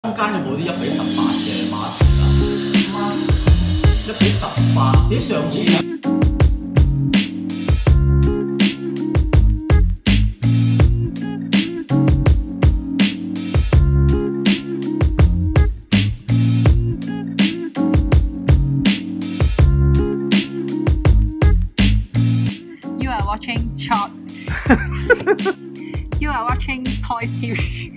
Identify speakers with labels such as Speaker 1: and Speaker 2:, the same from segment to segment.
Speaker 1: 坊間有冇啲1:18嘅馬田啊？1:18，你上次
Speaker 2: You are watching Chops. You are watching Toy TV.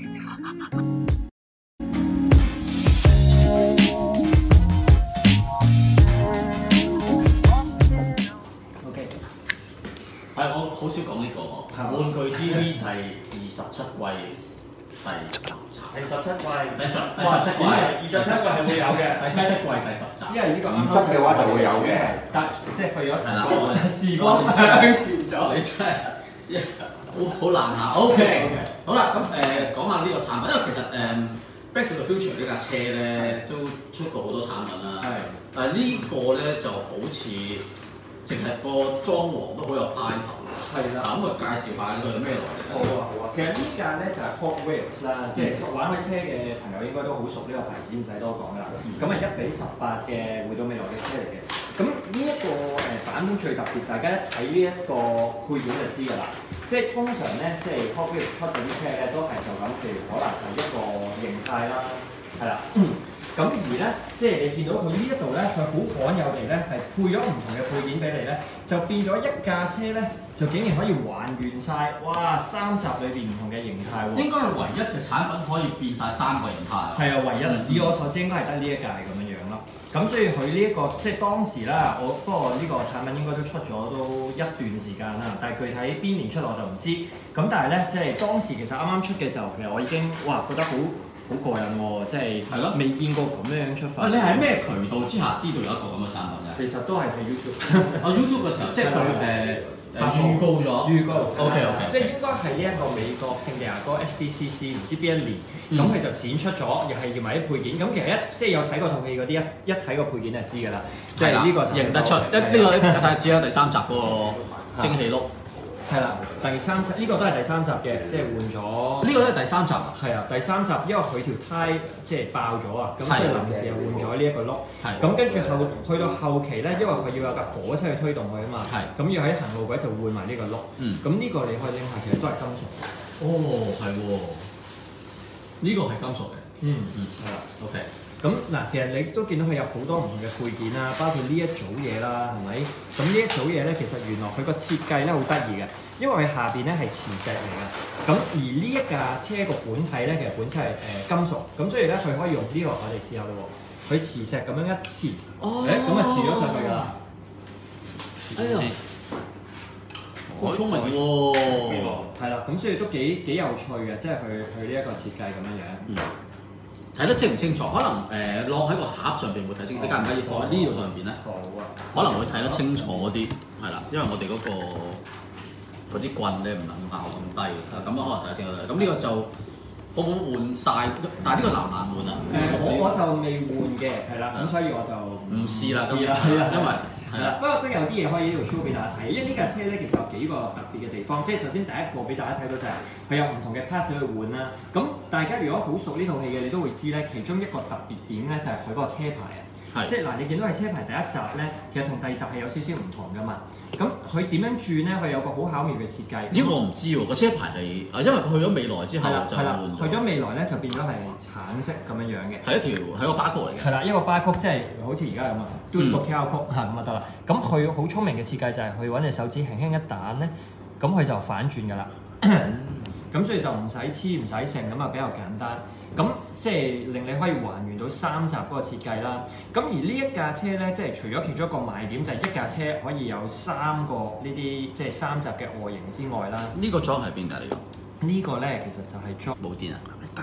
Speaker 1: OK， 係我好少講呢個玩具 TV 第27季第10集，
Speaker 3: 第17季，
Speaker 1: 第17季
Speaker 3: 係會有嘅。
Speaker 1: 第17季第10集，
Speaker 3: 因為呢個
Speaker 4: 唔執嘅話就會有嘅，
Speaker 1: 但
Speaker 3: 即係去咗
Speaker 1: 係啦，我哋
Speaker 3: 時光向前咗。
Speaker 1: 你真係好難啊。OK， 好啦，咁講下呢個產品，因為其實Back to the Future 呢架車咧都出過好多產品啦，但係呢個咧就好似淨係個裝潢都好有派頭。
Speaker 3: 係啦，
Speaker 1: 咁介紹下呢個有咩來歷？
Speaker 3: 好啊好啊，其實呢架咧就係 Hot Wheels 啦，即係玩開車嘅朋友應該都好熟呢個牌子，唔使多講啦。咁係1:18嘅回到未來嘅車嚟嘅。咁呢一個版本最特別，大家一睇呢一個配件就知㗎啦。即係通常咧，即係 Hot Wheels 出嗰啲車咧，都係就咁，譬如可能係一個形態啦，係啦。咁而咧，即係你見到佢呢一度咧，佢好罕有地咧係配咗唔同嘅配件俾你咧，就變咗一架車咧，就竟然可以還原晒，哇！3集裏邊唔同嘅形態喎。
Speaker 1: 應該係唯一嘅產品可以變晒3個形態。
Speaker 3: 係啊，唯一以我所知應該係得呢一屆咁樣樣咯。咁所以佢呢一個即係當時啦，不過呢個產品應該都出咗都一段時間啦，但係具體邊年出我就唔知。咁但係咧，即係當時其實啱啱出嘅時候，其實我已經覺得好過癮喎，即係
Speaker 1: 咯，
Speaker 3: 未見過咁樣出發。
Speaker 1: 你喺咩渠道之下知道有一個咁嘅產品咧？
Speaker 3: 其實都係睇 YouTube。
Speaker 1: YouTube 嘅時候，即係佢預告咗。
Speaker 3: 預告。
Speaker 1: OK，
Speaker 3: 即係應該係呢一個美國聖地牙哥 SDCC 唔知邊一年，咁佢就展出咗，又係要埋啲配件。咁其實即係有睇過套戲嗰啲一睇個配件就知㗎啦。即係呢個就
Speaker 1: 認得出。呢個睇只有第3集嗰個蒸汽轆。
Speaker 3: 係啦，第3集呢個都係第3集嘅，即係換咗。
Speaker 1: 呢個都係第3集啊？
Speaker 3: 係啊，第3集，因為佢條胎即係爆咗啊，咁所以臨時又換咗呢一個轆。
Speaker 1: 係。
Speaker 3: 咁跟住去到後期咧，因為佢要有架火車去推動佢啊嘛。係。咁要喺行路軌就換埋呢個轆。咁呢個你可以拎下，其實都係金屬。
Speaker 1: 哦，係喎。呢個係金屬嘅。係啦。OK。
Speaker 3: 咁嗱，其實你都見到佢有好多唔同嘅配件啦，包括呢一組嘢啦，係咪？咁呢一組嘢咧，其實原來佢個設計咧好得意嘅，因為佢下邊咧係磁石嚟嘅。咁而呢一架車個本體咧，其實本身係金屬，咁所以咧佢可以用呢個我哋試下咯喎，佢磁石咁樣一磁，咁啊磁咗上去㗎啦。
Speaker 1: 哎呀！好聰明喎！
Speaker 3: 係啦，咁所以都幾有趣嘅，即係佢呢一個設計咁樣樣。
Speaker 1: 睇得清唔清楚？可能落喺個盒上邊會睇清，你介唔介意放喺呢度上邊咧？
Speaker 3: 好啊，
Speaker 1: 可能會睇得清楚啲，係啦，因為我哋嗰支棍咧唔能夠咁低，咁樣可能睇得清楚啲。咁呢個就好唔好換晒？但係呢個難唔難換啊？
Speaker 3: 我就未換嘅，係啦，咁所以我就
Speaker 1: 唔試啦，因為係啦。
Speaker 3: 不過都有啲嘢可以呢度 show 俾大家睇，因為呢架車咧其實有幾個特別嘅地方，即係首先第一個俾大家睇到就係佢有唔同嘅 parts 去換啦。咁大家如果好熟呢套戲嘅，你都會知咧，其中一個特別點咧就係佢嗰個車牌啊。即係嗱，你見到係車牌第一集咧，其實同第2集係有少少唔同噶嘛。咁佢點樣轉咧？佢有個好巧妙嘅設計。
Speaker 1: 呢個我唔知喎，個車牌係因為佢去咗未來之後就換咗。
Speaker 3: 去咗未來咧就變咗係橙色咁樣樣嘅。
Speaker 1: 係個巴曲嚟嘅。
Speaker 3: 係啦，一個巴曲即係好似而家咁啊，嘟個 QR code 咁就得啦。咁佢好聰明嘅設計就係佢揾隻手指輕輕一彈咧，咁佢就反轉㗎啦。咁所以就唔使黐唔使成咁啊，比較簡單。咁即係令你可以還原到3集嗰個設計啦。咁而呢一架車咧，即係除咗其中一個賣點就係一架車可以有3個呢啲即係3集嘅外形之外啦。
Speaker 1: 呢個裝係邊㗎？
Speaker 3: 呢個咧其實就係裝
Speaker 1: 冇電啊？得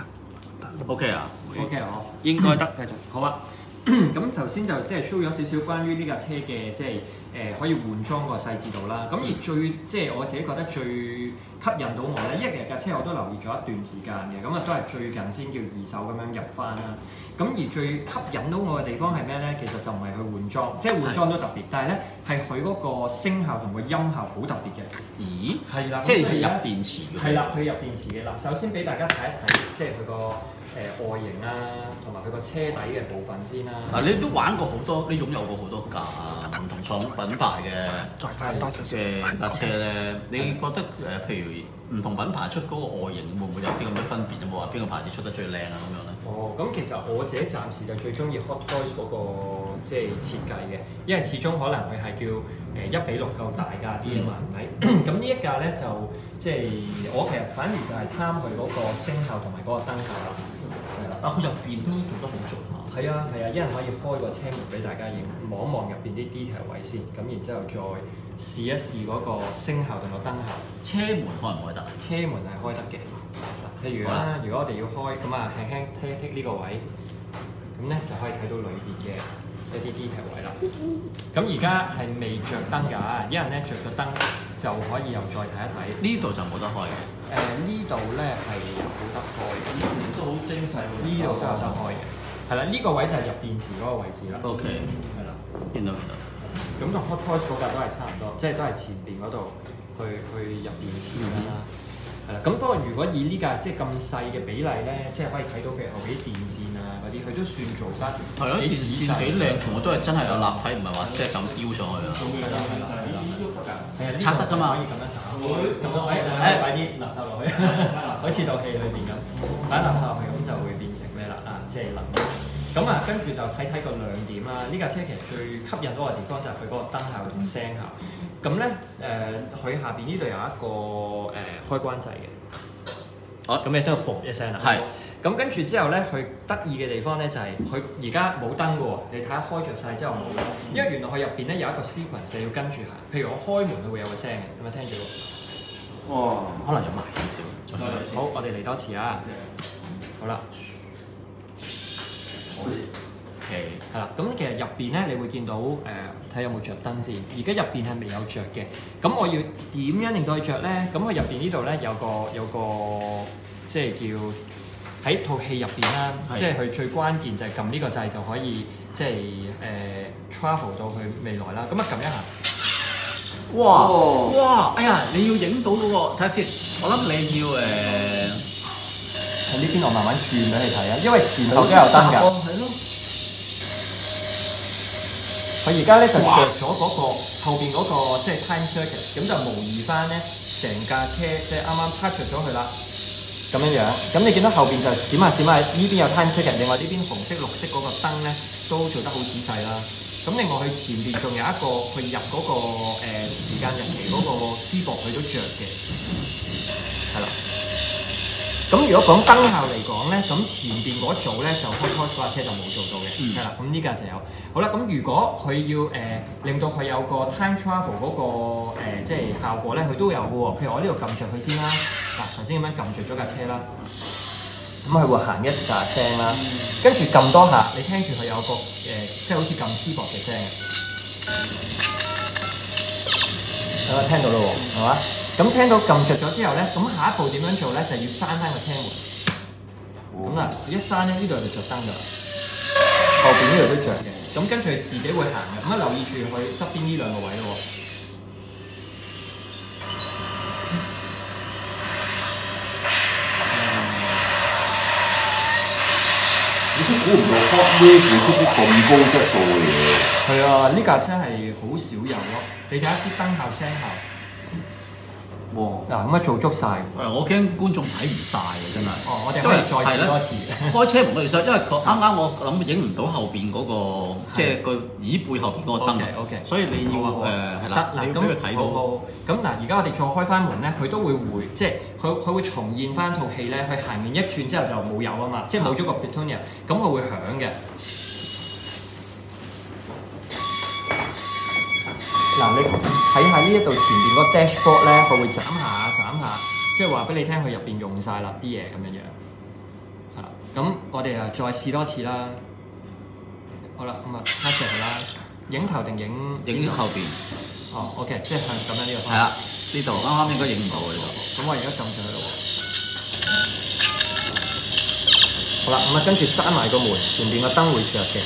Speaker 1: OK 啊
Speaker 3: OK 好，應該得繼續好啊。咁頭先就即係 show 咗少少關於呢架車嘅即係可以換裝個細緻度啦。咁而即係我自己覺得最吸引到我咧，一日架車我都留意咗一段時間嘅，咁啊都係最近先叫二手咁樣入翻啦。咁而最吸引到我嘅地方係咩咧？其實就唔係佢換裝，即係換裝都特別，但係咧係佢嗰個聲效同個音效好特別嘅。
Speaker 1: 咦？
Speaker 3: 係啦，
Speaker 1: 即係佢入電池嘅。
Speaker 3: 係啦，佢入電池嘅嗱。首先俾大家睇一睇，即係佢個外形啦，同埋佢個車底嘅部分先啦。
Speaker 1: 嗱，你都玩過好多，你擁有過好多架唔同廠品牌嘅架車咧。你覺得譬如唔同品牌出嗰個外形會唔會有啲咁嘅分別？有冇話邊個牌子出得最靚啊咁樣咧？
Speaker 3: 哦，咁其實我自己暫時就最中意 Hot Toys 嗰個即係設計嘅，因為始終可能佢係叫1:6夠大架啲啊嘛，係咪？咁呢一架咧就即係我其實反而就係貪佢嗰個聲效同埋嗰個燈效啦，係啦。
Speaker 1: 佢入邊都做得好足下。
Speaker 3: 係啊係啊，一人可以開個車門俾大家影，望一望入邊啲 detail 位先，咁然之後再試一試嗰個聲效同個燈效。
Speaker 1: 車門開唔開得？
Speaker 3: 車門係開得嘅。譬如啦，如果我哋要開咁啊，輕輕剔一剔呢個位，咁咧就可以睇到裏邊嘅一啲 detail 位啦。咁而家係未着燈㗎，一人咧着咗燈就可以又再睇一睇。
Speaker 1: 呢度就冇得開嘅。
Speaker 3: 呢度咧係冇得開嘅，
Speaker 4: 都好精細喎。
Speaker 3: 呢度都有得開嘅。係啦，呢個位就係入電池嗰個位置啦。
Speaker 1: OK，
Speaker 3: 係啦，
Speaker 1: 見到。
Speaker 3: 咁同 Hot Toys 嗰架都係差唔多，即係都係前邊嗰度去入電池咁樣啦。係啦，咁不過如果以呢架即係咁細嘅比例咧，即係可以睇到譬如後邊啲電線啊嗰啲，佢都算做得
Speaker 1: 係咯，電線幾靚，從來都係真係有立體，唔係話即係就咁雕上去啊。
Speaker 3: 係啦係啦係啦，
Speaker 4: 喐得㗎。
Speaker 3: 係啊，
Speaker 1: 拆得㗎嘛
Speaker 3: 可以咁樣打，咁樣擺啲垃圾落去，好似套戲裏邊咁，擺垃圾落去咁就會變成咩啦？即係能量。咁啊，跟住就睇睇個亮點啦。呢架車其實最吸引到我嘅地方就係佢嗰個燈效同聲效。咁咧佢下邊呢度有一個開關掣嘅。咁你都要嘣一聲啦。
Speaker 1: 係。
Speaker 3: 咁跟住之後咧，佢得意嘅地方咧就係佢而家冇燈嘅喎。你睇下開着晒之後冇，因為原來佢入邊咧有一個 sequence 你要跟住行。譬如我開門，佢會有個聲嘅，有冇聽到？
Speaker 4: 哇！
Speaker 1: 可能有埋少少，再試多次。
Speaker 3: 好，我哋嚟多次啊。好啦。
Speaker 1: OK，
Speaker 3: 係啦，咁其實入邊咧，你會見到睇有冇着燈先。而家入邊係未有着嘅，咁我要點樣令到佢着咧？咁佢入邊呢度咧有個即係叫喺套戲入邊啦，即係佢最關鍵就係撳呢個掣就可以即係travel 到去未來啦。咁啊撳一下，
Speaker 1: 哇！哎呀，你要影到嗰個，睇下先。我諗你要
Speaker 3: 喺呢邊我慢慢轉俾你睇啊，因為前後都有燈㗎。
Speaker 1: 係咯。
Speaker 3: 佢而家咧就着咗嗰個後邊嗰個即係 time circuit，咁就模擬翻咧成架車即係啱啱拍着咗佢啦，咁樣樣。咁你見到後邊就閃下閃下，呢邊有 time circuit，另外呢邊紅色、綠色嗰個燈咧都做得好仔細啦。咁另外佢前邊仲有一個佢入嗰個時間日期嗰個 keyboard 佢都着嘅，係啦。咁如果講燈效嚟講咧，咁前邊嗰組咧就Hot Toys嗰架車就冇做到嘅，係啦。咁呢架就有。好啦，咁如果佢要令到佢有個 time travel 嗰個即係效果咧，佢都有嘅喎。譬如我呢度撳着佢先啦，嗱頭先咁樣撳着咗架車啦，咁佢會行一紮聲啦，跟住撳多下，你聽住佢有個即係好似撳 keyboard 嘅聲，大家聽到咯喎，係嘛？咁聽到撳着咗之後咧，咁下一步點樣做咧？就要閂翻個車門。咁啦，一閂咧，呢度就着燈㗎啦，後邊呢度都着嘅。咁跟住佢自己會行嘅，咁啊留意住佢側邊呢兩個位咯喎。
Speaker 4: 你真估唔到 Hot Wheels 會出啲咁高質素嘅嘢。
Speaker 3: 係啊，呢架真係好少有咯。你睇下啲燈效、聲效。哇！嗱咁啊做足晒。
Speaker 1: 我驚觀眾睇唔晒啊，真係。
Speaker 3: 哦，我哋可以再試多一次。
Speaker 1: 開車門嗰時，因為啱啱我諗影唔到後邊嗰個，即係個椅背後邊嗰個燈。
Speaker 3: OK，
Speaker 1: 所以你要係啦，你要俾佢睇到。
Speaker 3: 咁嗱，而家我哋再開翻門咧，佢都會即係佢會重現翻套戲咧，佢行完一轉之後就冇有啊嘛，即係冇咗個 Plutonium，咁佢會響嘅。嗱，你睇下呢一度前邊個 dashboard 咧，佢會斬下，即係話俾你聽佢入邊用晒啦啲嘢咁樣樣。係啦，咁我哋啊再試多次啦。好啦，咁啊開着佢啦。 影頭定影？
Speaker 1: 影後邊。
Speaker 3: 哦，OK， 即係向咁樣呢個方向。
Speaker 1: 係啦，呢度啱啱應該影唔到喎呢度。
Speaker 3: 咁我而家撳上去咯喎。好啦，咁啊跟住閂埋個門，前邊個燈會着嘅。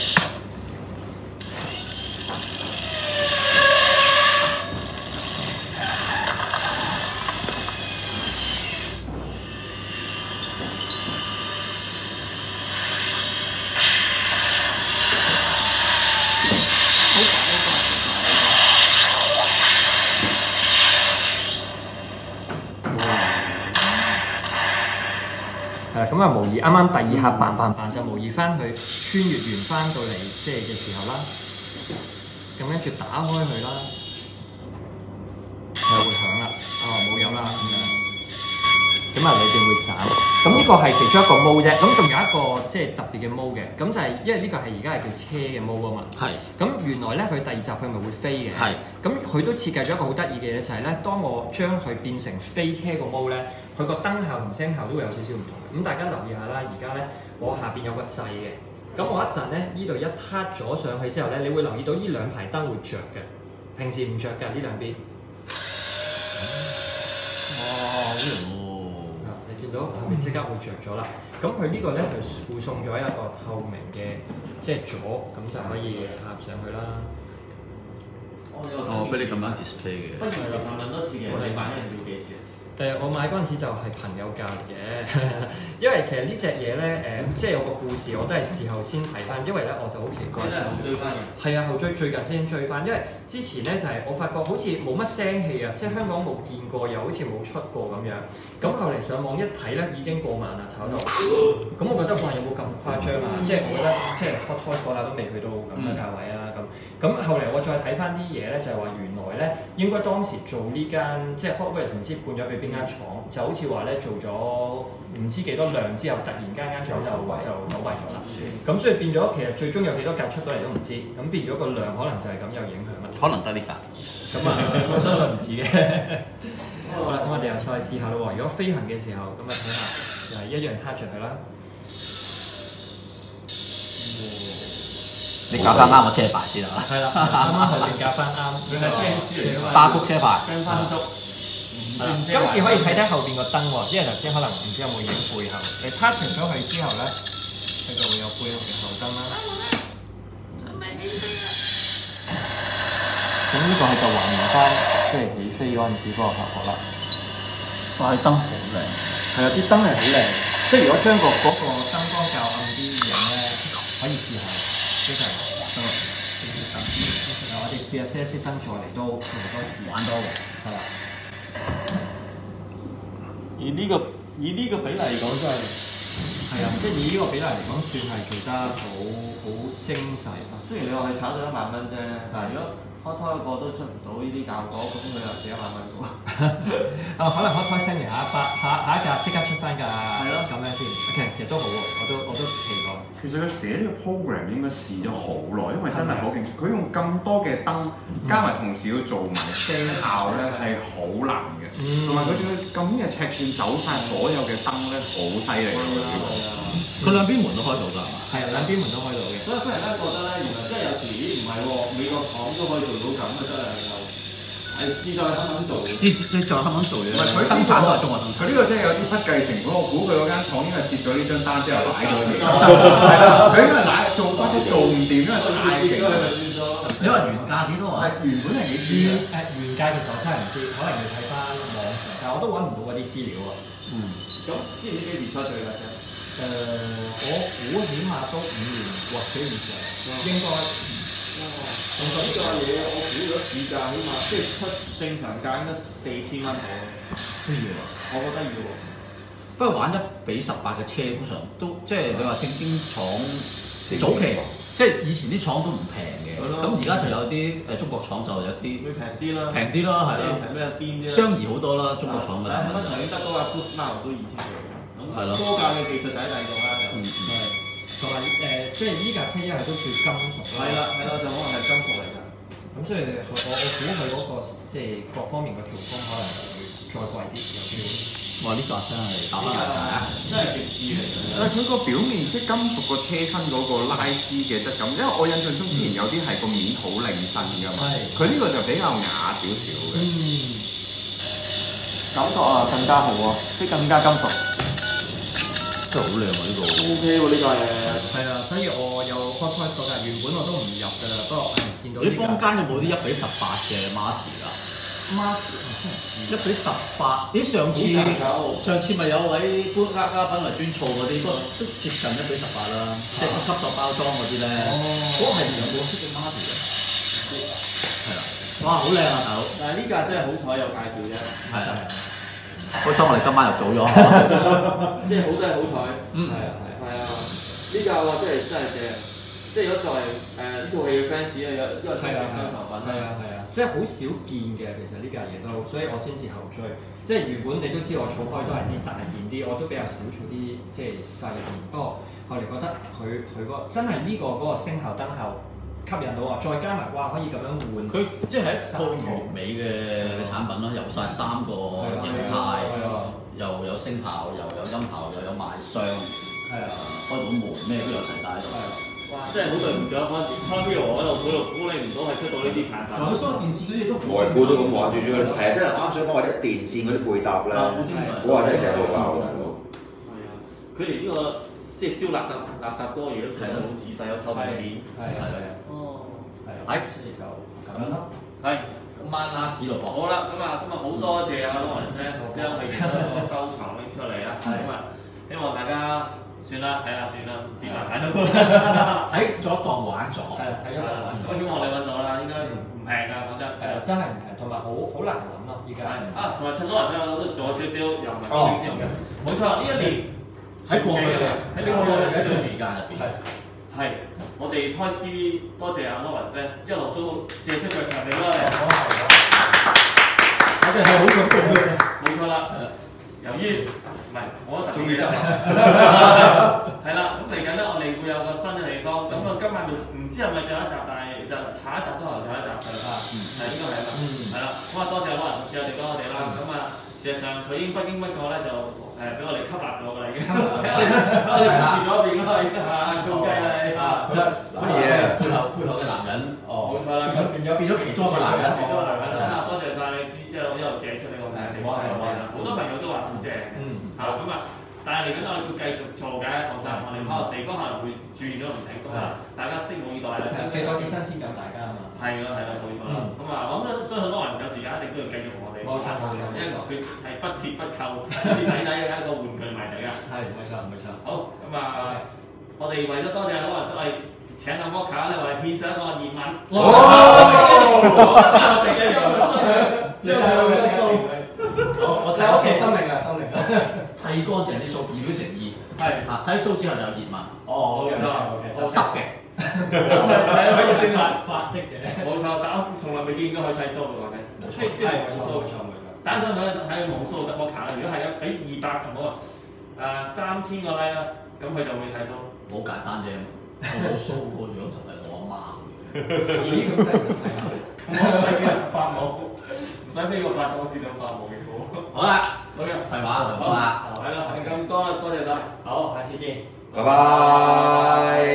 Speaker 3: 咁啊，模擬啱啱第二下嘭就模擬翻去穿越完翻到嚟即係嘅時候啦。咁跟住打開佢啦，又會響啦。哦，冇有啦咁樣。咁啊，裏邊會斬。咁呢個係其中一個毛啫。咁仲有一個即係特別嘅毛嘅。咁就係因為呢個係而家係叫車嘅毛啊嘛。係。咁原來咧，佢第二集佢咪會飛嘅。係。咁佢都設計咗一個好得意嘅嘢，就係咧，當我將佢變成飛車個毛咧，佢個燈效同聲效都會有少少唔同。咁大家留意下啦，而家咧我下邊有個掣嘅，咁我一陣咧呢度一撻咗上去之後咧，你會留意到呢兩排燈會着嘅，平時唔着㗎呢兩邊。
Speaker 1: 哦，好型喎！
Speaker 3: 你見到後面即刻會着咗啦。咁佢呢個咧就附送咗一個透明嘅即係座，咁就可以插上去啦。
Speaker 1: 哦，俾你咁樣 display 嘅。
Speaker 5: 不如我問多次嘅，你買一樣要幾錢？
Speaker 3: 我買嗰陣時就係朋友價嚟嘅，因為其實呢隻嘢咧即係有個故事，我都係事後先睇翻，因為咧我就好奇怪。
Speaker 5: 追翻嘅。係
Speaker 3: 啊，後最近先追翻，因為之前咧就係我發覺好似冇乜聲氣啊，即係香港冇見過，又好似冇出過咁樣。咁後嚟上網一睇咧，已經過萬啦，炒到。咁我覺得哇，有冇咁誇張啊？即係我覺得即係Hot Toys嗰下都未去到咁嘅價位啊咁。咁後嚟我再睇翻啲嘢咧，就係話原來咧應該當時做呢間即係 Hot Toys唔知判咗俾邊間廠，就好似話咧做咗唔知幾多量之後，突然間廠就倒閉咗啦。咁所以變咗其實最終有幾多架出到嚟都唔知，咁變咗個量可能就係咁有影響啦。
Speaker 1: 可能得呢架。
Speaker 3: 咁啊，我相信唔止嘅。好啦，咁我哋又再試下咯喎。如果飛行嘅時候，咁啊睇下又係一樣撻着佢啦。
Speaker 1: 你搞翻啱個車牌先啦。
Speaker 3: 係啦，啱啱後邊搞翻啱。
Speaker 5: 佢係車書嚟㗎嘛。
Speaker 1: 巴福車牌。
Speaker 5: 跟翻足。
Speaker 3: 今次可以睇睇後邊個燈喎，因為頭先可能唔知有冇影背後。你撻着咗佢之後咧，佢就會有背後嘅後燈啦。咁呢個係就還原翻即係起飛嗰陣時嗰個效果啦。哇！啲燈好靚。係啊，啲燈係好靚。即係如果將嗰個燈光較暗啲影咧，可以試下。非常得閃燈。我哋試下熄燈再嚟都做多次玩多嘅。係啦。以呢個比例嚟講，真係係啊！即係以呢個比例嚟講，算係做得好精細。
Speaker 5: 雖然你話係炒到1萬蚊啫，但係如果Hot Toys個都出唔到呢啲效果，咁佢又值1萬蚊嘅喎。
Speaker 3: 可能Hot Toys聽完下一架即刻出翻㗎。係咯，咁樣先。其實都好喎，我都期待。
Speaker 4: 其實佢寫呢個 program 應該試咗好耐，因為真係好勁。佢用咁多嘅燈，加埋同時要做埋聲效咧，係好難嘅。同埋佢仲要咁嘅尺寸走晒所有嘅燈咧，好犀利㗎呢個。
Speaker 1: 佢兩邊門都開到㗎係嘛？
Speaker 3: 係啊，兩邊門都開到嘅。
Speaker 5: 所以忽然間覺得咧，原來真係有時咦唔係喎，美國廠都可以做到咁嘅，真係又係志在肯做。志在肯做嘢。
Speaker 4: 佢
Speaker 1: 生產都係中國生產。
Speaker 4: 佢呢個真係有啲不計成本，我估佢嗰間廠應該接咗呢張單之後擺咗嘢。係啦，佢應該係做翻啲做唔掂，因為太勁。
Speaker 1: 你話原價幾多啊？
Speaker 4: 原本係幾錢？
Speaker 3: 原價其實我真係唔知，可能要睇翻網上，但我都揾唔到嗰啲資料啊。
Speaker 5: 咁知唔知幾時出佢架車？
Speaker 3: 我估起碼都5年或者以上，應該。
Speaker 5: 呢個嘢我估咗市價，起碼即係出正常價應該4000蚊到。
Speaker 1: 都要啊！
Speaker 5: 我覺得要喎。
Speaker 1: 不過玩1:18嘅車，通常都即係你話正經廠早期，即係以前啲廠都唔平嘅。咁而家就有啲中國廠就有啲
Speaker 5: 會平啲啦。平
Speaker 1: 啲啦，係啦。
Speaker 5: 平咩癲啲啦？
Speaker 1: 相宜好多啦，中國廠嘅。
Speaker 5: 但係頭先得嗰個 Boost Mile 都2000幾。
Speaker 1: 係咯。
Speaker 5: 多價嘅技術就喺第二度啦，就。
Speaker 3: 同埋即係呢架車因為都叫金屬啦。
Speaker 5: 係啦，就可能係金屬嚟㗎。
Speaker 3: 咁所以我估佢嗰個即係各方面嘅做工可能會再貴啲，有機會。
Speaker 1: 哇！呢個真係打翻嚟啊！
Speaker 5: 真係極致嚟嘅。
Speaker 4: 但係佢個表面即係金屬個車身嗰個拉絲嘅質感，因為我印象中之前有啲係個面好靚身㗎嘛，佢呢個就比較啞少少嘅。
Speaker 5: 感覺啊更加好啊，即係更加金屬。
Speaker 1: 真係好靚啊！呢個
Speaker 5: O K 喎呢個嘢。
Speaker 3: 係啊，所以我有 hot price 嗰架，原本我都唔入㗎啦，不過見到
Speaker 1: 你坊間有冇啲1:18嘅 Marty 啊？
Speaker 3: Marty 真係唔知。
Speaker 1: 1:18，咦上次咪有位嘉賓係專措嗰啲，不過都接近1:18啦，即係吸收包裝嗰啲咧。嗰係有冇出嘅 Marty 嘅？係啦，哇好靚啊大佬！
Speaker 5: 但係呢架真係好彩有介紹啫。
Speaker 1: 係啊，好彩我哋今晚又早咗。
Speaker 5: 即係好都係好彩。係啊。呢架話真係正，即係如果作為呢套戲嘅 fans 咧，有新產品。
Speaker 3: 係啊，即係好少見嘅，其實呢架嘢都，所以我先至後追。即係原本你都知我儲開都係啲大件啲，我都比較少儲啲即係細件。不過後嚟覺得佢個真係呢個嗰個聲效燈效吸引到我，再加埋哇可以咁樣換。
Speaker 1: 佢即係一套完美嘅產品咯，有晒3個形態，又有聲效，又有音效，又有賣相。係啊，開到門咩都有齊晒喺度。
Speaker 5: 哇！真係好對唔住啊，開 video 我喺度估你唔到係出到呢啲產品。
Speaker 1: 所有電視嗰啲都好
Speaker 6: 外觀都咁玩住咗，係啊！真係啱想講話啲電線嗰啲配搭咧，嗰個真係正到爆嘅。
Speaker 5: 係啊，佢哋呢個即係燒垃圾多嘢都睇得好仔細，有透明片。
Speaker 3: 係啊。
Speaker 5: 哦。係啊。
Speaker 3: 所以就咁樣咯。
Speaker 5: 係。
Speaker 1: 今晚拉屎咯噃。
Speaker 5: 好啦，咁啊，今日好多謝啊羅文姐將佢嘅收藏拎出嚟啦。咁啊，希望大家。算啦，睇下算啦，唔知睇到
Speaker 1: 睇咗當玩咗，
Speaker 3: 係睇咗當玩咗。
Speaker 5: 咁希望你揾到啦，應該唔平㗎，講真。
Speaker 3: 真係唔平，同埋好難揾咯，依家。
Speaker 5: 同埋趁多人上我都做少少又唔係少少嘅。冇錯，呢一年
Speaker 1: 喺過去嘅一段時間入邊，
Speaker 5: 係我哋 Toys TV 多謝阿羅文姐一路都借出腳場嚟啦。
Speaker 1: 我哋係好感動嘅，
Speaker 5: 冇錯啦。由於唔係，我覺得
Speaker 6: 終於執啦，
Speaker 5: 係啦，咁嚟緊咧，我哋會有個新嘅地方，咁啊今晚唔知係咪最後一集，但係就下一集都係最後一集㗎啦，係應該係啦，係啦，咁啊多謝好多人接我哋幫我哋啦，咁啊事實上佢已經不經不覺咧就俾我哋吸納咗㗎啦已經，我哋住咗一邊啦已經嚇，中計啦你嚇，
Speaker 6: 乜嘢？
Speaker 1: 背後嘅男人，
Speaker 5: 冇錯啦，
Speaker 1: 變咗其中一個男人，
Speaker 5: 多謝晒你即係一路借出呢個名地方俾我哋啦，好多朋友都話好正嘅，嚇咁啊。但係嚟緊我哋會繼續做嘅，放心，我哋可能地方可能會轉咗唔停咁啊，大家拭目以待啦。
Speaker 3: 俾多啲新鮮感大家啊嘛。
Speaker 5: 係啦，冇錯啦。咁啊，我諗相信好多人有時間一定都要繼續同我哋。
Speaker 3: 冇錯，
Speaker 5: 因為佢係不折不扣、徹徹底底嘅一個玩具迷嚟㗎。
Speaker 3: 係，冇錯。
Speaker 5: 好，咁啊，我哋為咗多謝好多人，我哋請阿摩卡咧，我哋獻上一個熱吻。
Speaker 1: 我睇我嘅心靈啦，剃乾淨啲須，以表誠意。係啊，睇須之後就有熱吻。
Speaker 5: 冇錯，
Speaker 1: 濕嘅。
Speaker 5: 可以先發色嘅。冇錯，但我從來未見過佢剃須嘅話嘅。即係冇須。單身睇冇須得摩卡啦。如果係俾200唔好啊，3000個 like 啦，咁佢就會剃須。好簡單啫，我冇須個樣就係我阿媽。
Speaker 3: 咦？咁真係睇下。
Speaker 5: 唔使叫人發夢，唔使俾我發夢，我見到發夢嘅好。好啦，好嘅，廢話就唔多啦。係啦，咁多啦，多謝晒。好，下次見。
Speaker 6: 拜拜。